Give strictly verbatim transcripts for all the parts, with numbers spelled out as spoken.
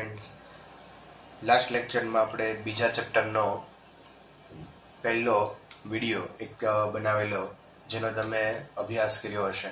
Friends, last લેક્ચરમાં આપણે બીજા ચેપ્ટરનો પહેલો વિડીયો એક બનાવેલો જેનો તમે અભ્યાસ કર્યો હશે.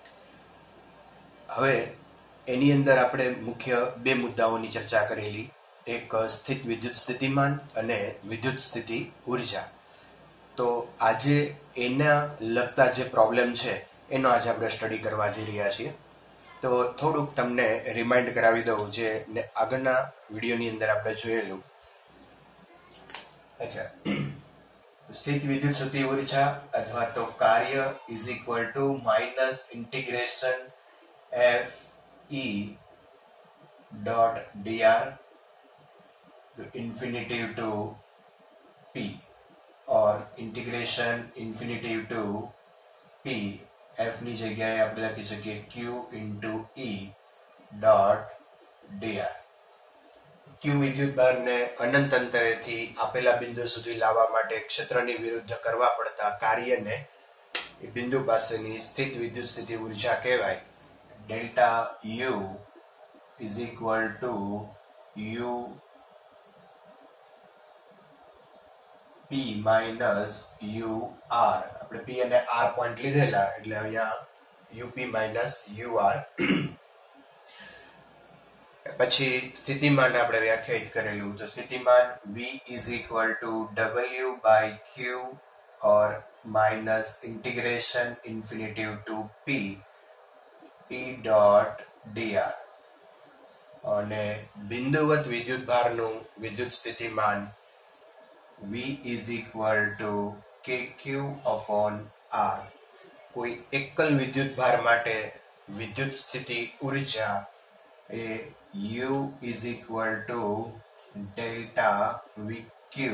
હવે એની અંદર આપણે મુખ્ય બે મુદ્દાઓની ચર્ચા કરેલી, એક સ્થિત વિદ્યુત સ્થિતિમાન અને વિદ્યુત સ્થિતિ ઉર્જા. તો આજે એના લગતા જે પ્રોબ્લેમ છે એનો આજે આપણે સ્ટડી કરવા જઈ રહ્યા છીએ. તો થોડુંક તમને રિમાઇન્ડ કરાવી દઉં જે આગળના વિડીયોની અંદર આપણે જોયેલું. અચ્છા, સ્થિત વિદ્યુત સ્થિતિ ઉર્જા અથવા તો કાર્ય is equal to minus integration F E dot D R infinitive to P or integration infinitive to P. એફ ની જગ્યાએ આપણે લખી શકીએ Q into E dot D R. Q વિદ્યુત ભારને અનંત અંતરેથી આપેલા બિંદુ સુધી લાવવા માટે ક્ષેત્રની વિરુદ્ધ કરવા પડતા કાર્યને એ બિંદુ પાસેની સ્થિત વિદ્યુત સ્થિતિ ઉર્જા કહેવાય. Delta U is equal to U P minus U R. આપણે પી અને આર પોઈન્ટ લીધેલા એટલે અહીંયા યુપી માઇનસ યુ આર. પછી સ્થિતિમાન આપણે વ્યાખ્યાયિત કરેલું. તો સ્થિતિમાન v is equal to W by Q or minus integration infinitive to P E dot D R. અને બિંદુવત વિદ્યુત ભારનું વિદ્યુત સ્થિતિમાન V is equal to K Q upon R. કોઈ એકલ વિદ્યુત ભાર માટે વિદ્યુત સ્થિતિ ઉર્જા એ U is equal to delta V Q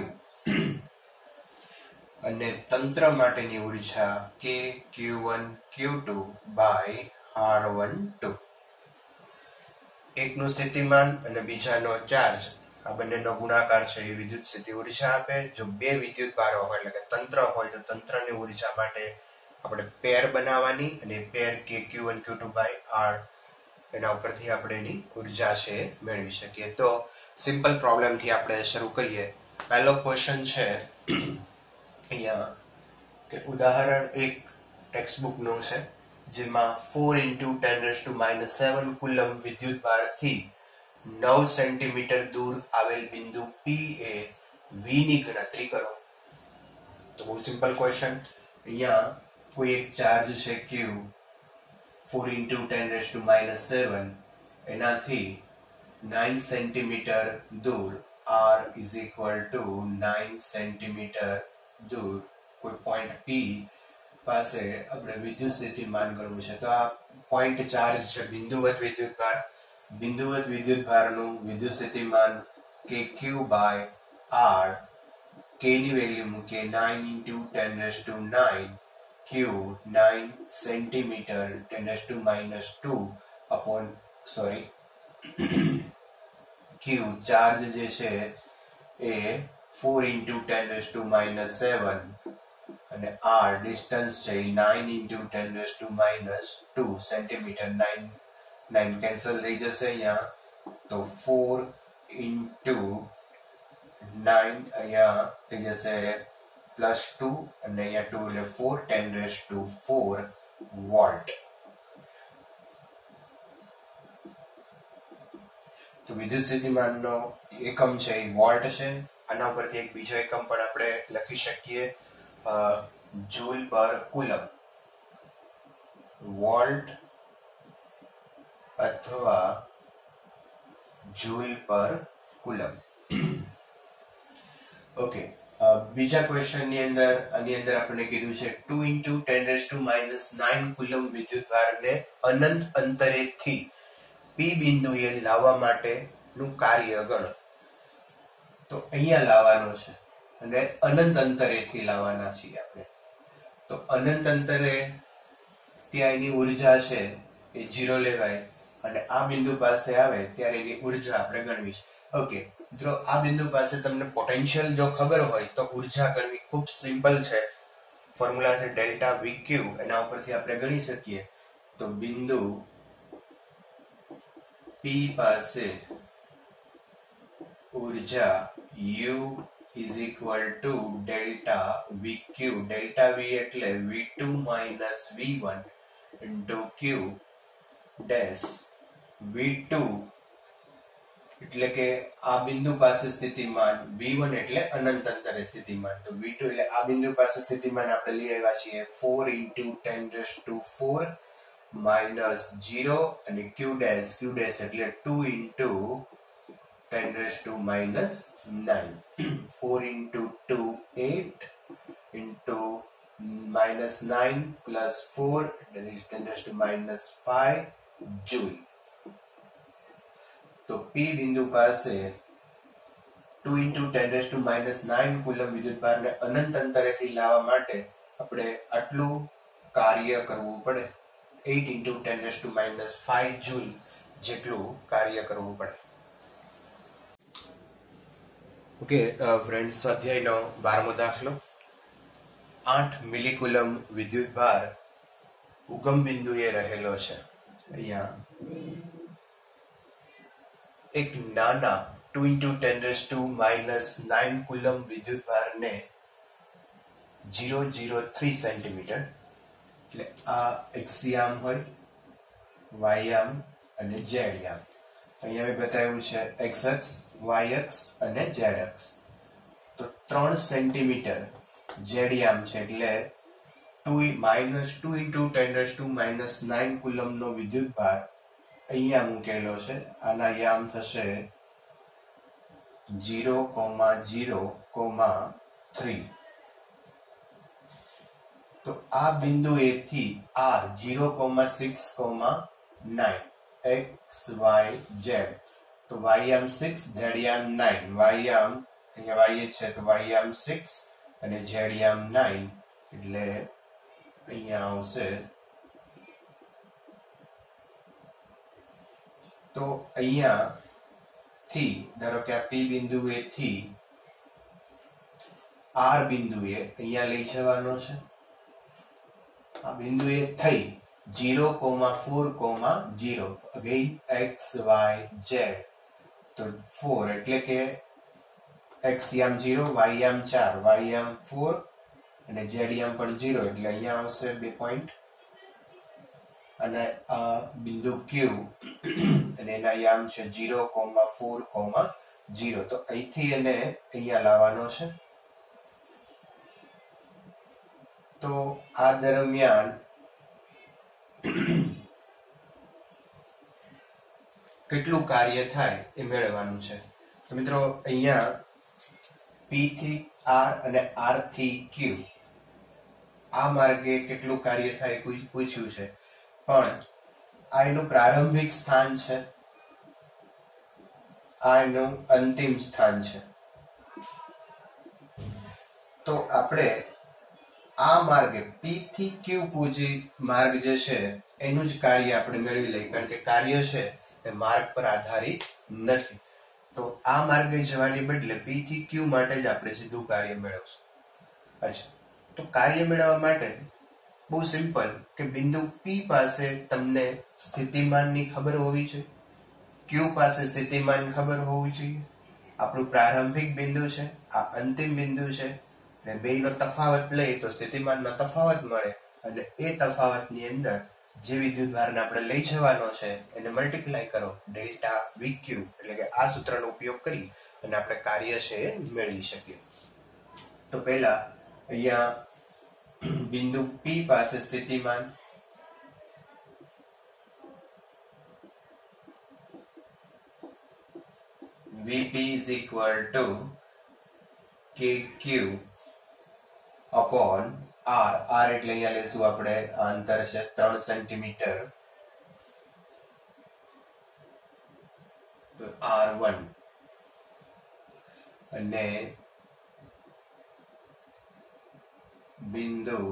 અને તંત્ર માટેની ઉર્જા K Q one Q two by R one two. એકનું સ્થિતિમાન અને બીજાનો ચાર્જ આ બંનેનો ગુણાકાર છે એ વિદ્યુત સ્થિતિ ઉર્જા આપે. જો બે વિદ્યુત ભારો હોય એટલે કે તંત્ર હોય તો તંત્રની ઉર્જા માટે આપણે પેર બનાવવાની અને પેર કે Q one Q two by R એના ઉપરથી આપણે એની ઉર્જા છે મેળવી શકીએ. તો સિમ્પલ પ્રોબ્લેમથી આપણે શરૂ કરીએ. પહેલો ક્વેશ્ચન છે અહીંયા કે ઉદાહરણ એક ટેક્સ્ટ બુકનું છે જેમાં four into ten raise to minus seven coulomb વિદ્યુત ભારથી નવ સેન્ટીમીટર દૂર આવેલ બિંદુ પી એ વી ની ગણતરી કરો. તો બહુ સિમ્પલ ક્વેશ્ચન. અહીંયા કોઈ એક ચાર્જ છે Q four into ten raise to minus seven એનાથી નાઇન સેન્ટીમીટર દૂર R is equal to nine centimetre દૂર કોઈ પોઈન્ટ પી પાસે આપણે વિદ્યુત સ્થિતિમાન ગણવું છે. તો આ પોઈન્ટ ચાર્જ છે બિંદુવત વિદ્યુત ભાર. બિંદુવત વિદ્યુત ભારનું વિદ્યુત સ્થિતિમાન કે ક્યુ બાય આર. કે ની વેલ્યુ મૂકીએ nine into ten raise to nine, Q nine centimetre ten raise to minus two upon sorry Q charge જે છે એ four into ten raise to minus seven અને આર ડિસ્ટન્સ છે nine into ten raise to minus two centimetre. Nine nine cancel થઈ જશે અહીંયા. તો four into nine અહીંયા થઈ જશે પ્લસ ટુ અને અહીંયા ટુ એટલે four ten raise to four volt. તો વિદ્યુત સ્થિતિમાનનો એકમ છે એ વોલ્ટ છે. આના ઉપરથી એક બીજો એકમ પણ આપણે લખી શકીએ જૂલ પર કુલમ. વોલ્ટ અથવા જૂલ પર કુલમ. ઓકે, બીજા ક્વેશ્ચન ની અંદર આની અંદર આપણે કીધું છે two into ten raise to minus nine coulomb વિદ્યુત ભારને અનંત અંતરેથી પી બિંદુએ લાવવા માટેનું કાર્ય ગણો. તો અહીંયા લાવવાનો છે અને અનંત અંતરેથી લાવવાના છીએ આપણે. તો અનંત અંતરે ત્યાં એની ઉર્જા છે એ જીરો લેવાય અને આ બિંદુ પાસે આવે ત્યારે એની ઉર્જા આપણે ગણવી છે. ઓકે, મિત્રો આ બિંદુ પાસે તમને પોટેન્શિયલ જો ખબર હોય તો ઉર્જા ગણવી ખૂબ સિમ્પલ છે. ફોર્મ્યુલા છે ડેલ્ટા વી ક્યુ, એના ઉપરથી આપણે ગણી શકીએ. તો બિંદુ P પાસે ઉર્જા U is equal to delta V Q. Delta V એટલે V two minus V one into Q dash V two એટલે કે આ બિંદુ પાસે સ્થિતિમાન V one એટલે અનંત અંતરે સ્થિતિમાન, તો V two એટલે આ બિંદુ પાસે સ્થિતિમાન આપણે લઈ આવ્યા છીએ four into ten raised to four minus zero અને Q dash Q dash એટલે two into ten raised to minus nine. four into two, eight into minus nine plus four, that is ten raised to minus five joule. તો P બિંદુ પાસે two into ten raised to minus nine coulomb વિદ્યુતભારને અનંત અંતરેથી લાવવા માટે આપણે આટલું કાર્ય કરવું પડે. eight into ten raised to minus five joule જેટલું કાર્ય કરવું પડે. ઓકે ફ્રેન્ડ્સ, સ્વાધ્યાયનો બારમો દાખલો. આઠ મિલીકુલમ વિદ્યુતભાર ઉગમ બિંદુએ રહેલો છે. અહીંયા એક નાના two into ten raised to minus nine coulomb વિદ્યુતભારને zero point zero three centimetre એટલે આ એક્સ યામ હોય, વાય યામ અને ઝેડ યામ. અહીંયા મેં બતાવ્યું છે એક્સ અક્ષ, વાય અક્ષ અને ઝેડ અક્ષ. તો ત્રણ સેન્ટીમીટર ઝેડ યામ છે એટલે two minus two into ten raise to minus nine કુલમનો વિદ્યુતભાર અહીંયા મૂકેલો છે. આના યામ થશે zero comma zero comma three. તો આ બિંદુએથી R zero comma six comma nine X Y Z. તો વાય યામ સિક્સ, ઝેડ યામ નાઇન. વાય યામ અહીંયા વાય છે તો વાય યામ સિક્સ અને ઝેડ યામ નાઇન એટલે અહીંયા આવશે. તો અહીંયા થી ધારો કે આ પી બિંદુએ થી આર બિંદુએ અહીંયા લઈ જવાનો છે. આ બિંદુએ થઈ zero comma four comma zero, again X Y Z. તો ફોર એટલે કે એક્સ યામ ઝીરો, વાય યામ ચાર, વાય યામ ફોર અને ઝેડ યામ પણ ઝીરો એટલે અહીંયા આવશે બે પોઈન્ટ. અને આ બિંદુ ક્યુ અને એના યામ છે zero comma four comma zero. તો અહીંથી એને અહીંયા લાવવાનો છે. તો આ દરમિયાન કેટલું કાર્ય થાય એ મેળવવાનું છે. તો મિત્રો અહીંયા પી થી આર અને આર થી ક્યુ આ માર્ગે કેટલું કાર્ય થાય પૂછ્યું છે, પણ આ એનું પ્રારંભિક સ્થાન છે, આ એનું અંતિમ સ્થાન છે. તો આપણે આ માર્ગે પી થી ક્યુ પૂજી માર્ગ જે છે એનું જ કાર્ય આપણે મેળવી લઈએ, કારણ કે કાર્ય છે એ માર્ગ પર આધારિત નથી. તો આ માર્ગે જવાની બદલે પી થી ક્યુ માટે જ આપણે સીધું કાર્ય મેળવશું. અચ્છા, તો કાર્ય મેળવવા માટે બહુ સિમ્પલ કે બિંદુ પી પાસે તમને સ્થિતિમાનની ખબર હોવી જોઈએ, ક્યુ પાસે સ્થિતિમાન ખબર હોવી જોઈએ. આપણું પ્રારંભિક બિંદુ છે, આ અંતિમ બિંદુ છે, અને બેયનો તફાવત લઈએ તો સ્થિતિમાનનો તફાવત મળે અને એ તફાવતની અંદર જે વિદ્યુતભારને આપણે લઈ જવાનો છે એને મલ્ટીપ્લાય કરો ડેલ્ટા વી ક્યુ, એટલે કે આ સૂત્રનો ઉપયોગ કરી અને આપણે કાર્ય છે એ મેળવી શકીએ. તો પહેલા અહીંયા બિંદુ પી પાસે સ્થિતિમાન VP is equal to kq upon r. r એટલે અહીંયા લેશું આપણે આ અંતર છે ત્રણ સેન્ટીમીટર, તો આર વન અને બિંદુ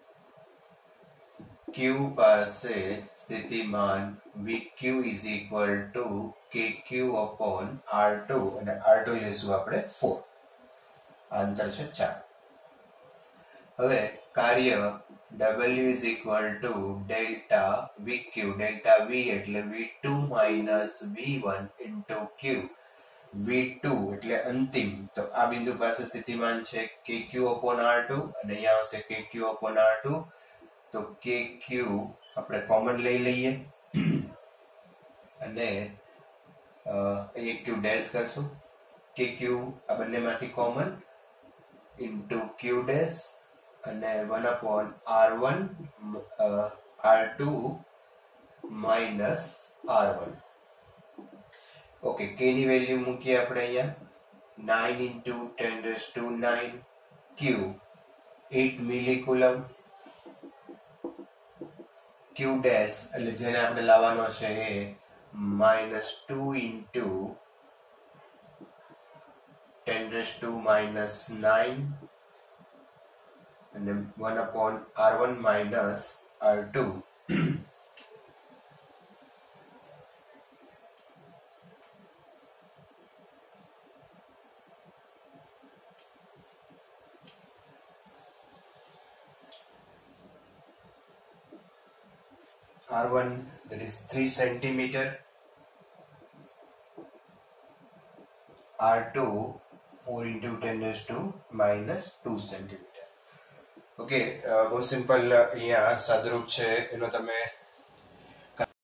ક્યુ પાસે સ્થિતિમાન vq is equal to kq upon R two અને આર ટુ લેશું આપણે ફોર. આ અંતર છે ચાર. હવે કાર્ય W is equal to delta vq, delta v એટલે V two minus V one into q V two એટલે અંતિમ, તો આ બિંદુ પાસે સ્થિતિમાન છે કે ક્યુ અપોન આર ટુ અને અહીંયા આવશે કે ક્યુ અપોન આર ટુ. તો કે ક્યુ આપણે કોમન લઈ લઈએ અને અહીંયા ક્યુ ડેશ કરશું. કે ક્યુ આ બંનેમાંથી કોમન ઇન્ટુ ક્યુ ડેશ અને one upon R one R two minus R one. Okay, કે ની વેલ્યુ મૂકીએ આપણે અહીંયા nine into ten raise to nine, Q eight millicoulomb, Q dash એટલે જેને આપણે લાવવાનો છે એ minus two into ten raise to minus nine અને one upon R one minus R two. R one that is three centimeter, R two four into ten raised to minus two centimeter. Okay, બહુ simple અહીંયા સાદરૂપ છે, એનો તમે